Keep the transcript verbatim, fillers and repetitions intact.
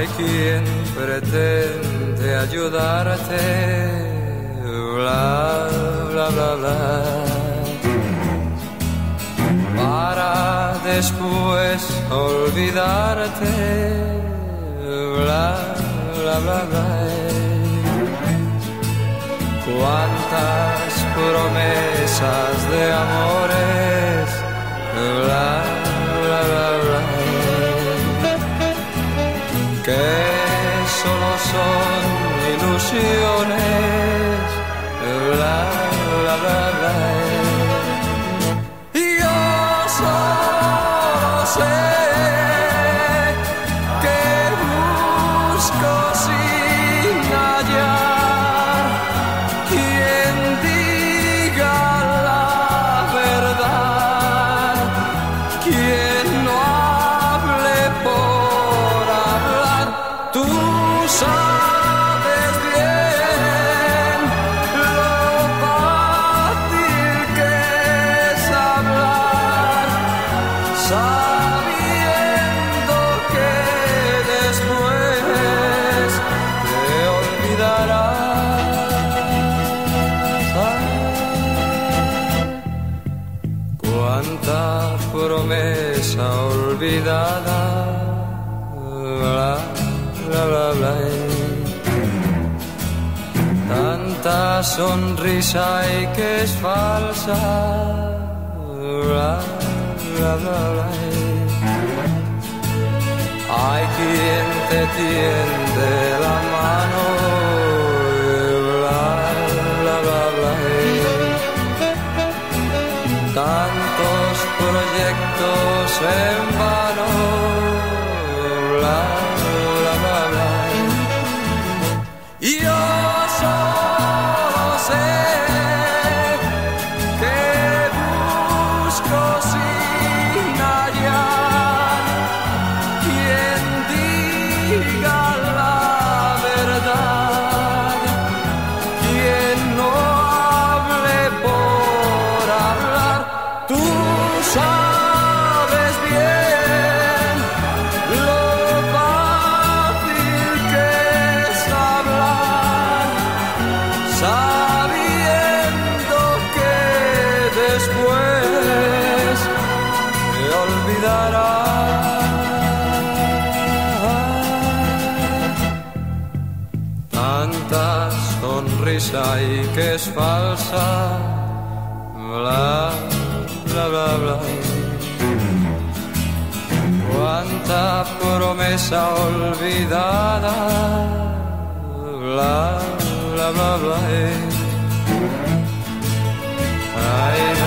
hay quien pretende ayudarte, bla, bla, bla, bla, para después olvidarte, bla, bla, bla, bla. Cuántas promesas de amores, bla, bla, bla, bla, que solo son ilusiones, bla, bla, bla, bla. Y yo solo sé que busco sin hallar quien diga la verdad, quien no hable por hablar. Tú sabes bien lo fácil que es hablar, sabiendo que después te olvidarás. Cuánta promesa olvidada, bla, bla, bla, bla. Tanta sonrisa y que es falsa, bla, bla, bla, bla. Hay quien te tiende la mano, bla, bla, bla, bla. Tantos proyectos en vano, bla, bla, bla, bla. Y yo solo sé que busco sin hallar quien diga la verdad, quien no hable por hablar. Tú sabes bien lo fácil que es hablar, sabiendo que después te olvidarás. Tanta sonrisa y que es falsa, bla, bla, bla, bla. Cuánta promesa olvidada, bla, bla, bla, bla. Ay,